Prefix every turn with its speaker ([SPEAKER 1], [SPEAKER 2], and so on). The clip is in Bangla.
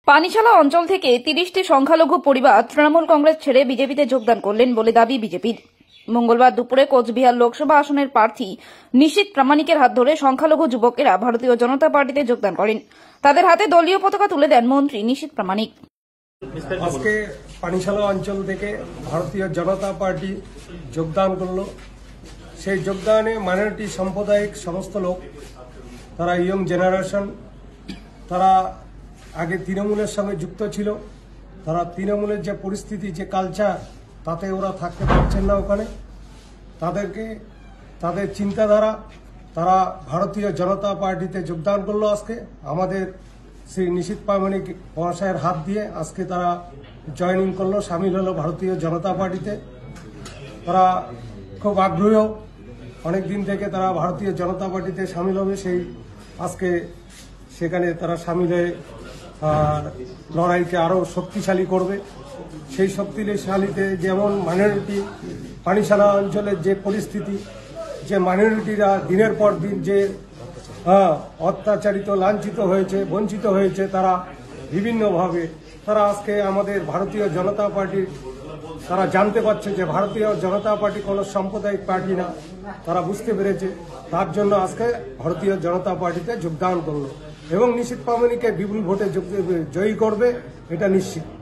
[SPEAKER 1] পানিশালা অঞ্চল থেকে ৩০টি সংখ্যালঘু পরিবার তৃণমূল কংগ্রেস ছেড়ে বিজেপিতে যোগদান করলেন বলে দাবি বিজেপির। মঙ্গলবার দুপুরে কোচবিহার লোকসভা আসনের প্রার্থী নিশীথ প্রামাণিকের হাত ধরে সংখ্যালঘু যুবকেরা ভারতীয় জনতা পার্টিতে যোগদান করেন। তাদের হাতে দলীয় পতাকা তুলে দেন মন্ত্রী নিশীথ প্রামাণিক।
[SPEAKER 2] আজকে পানিশালা অঞ্চল থেকে ভারতীয় জনতা পার্টি যোগদান করলো। সেই যোগদানে মাইনরিটি সাম্প্রদায়িক সমস্ত লোক, তারা ইয়ং জেনারেশন, তারা আগে তৃণমূলের সঙ্গে যুক্ত ছিল। তারা তৃণমূলের যে পরিস্থিতি, যে কালচার, তাতে ওরা থাকতে পারছেন না ওখানে। তাদেরকে তাদের চিন্তাধারা, তারা ভারতীয় জনতা পার্টিতে যোগদান করলো। আজকে আমাদের শ্রী নিশীথ প্রামাণিক মহাশয়ের হাত দিয়ে আজকে তারা জয়েনিং করলো, সামিল হলো ভারতীয় জনতা পার্টিতে। তারা খুব আগ্রহী, অনেক দিন থেকে তারা ভারতীয় জনতা পার্টিতে সামিল হবে। সেই আজকে সেখানে তারা সামিল হয়ে লড়াইকে আরও শক্তিশালী করবে। সেই শক্তিশালীতে যেমন মাইনরিটি পানিশালা অঞ্চলের যে পরিস্থিতি, যে মাইনরিটিরা দিনের পর দিন যে অত্যাচারিত, লাঞ্ছিত হয়েছে, বঞ্চিত হয়েছে, তারা বিভিন্নভাবে তারা আজকে আমাদের ভারতীয় জনতা পার্টির তারা জানতে পারছে যে ভারতীয় জনতা পার্টি কোনো সাম্প্রদায়িক পার্টি না, তারা বুঝতে পেরেছে। তার জন্য আজকে ভারতীয় জনতা পার্টিতে যোগদান করলো এবং নিশীথ প্রামাণিককে বিপুল ভোটে জয়ী করবে, এটা নিশ্চিত।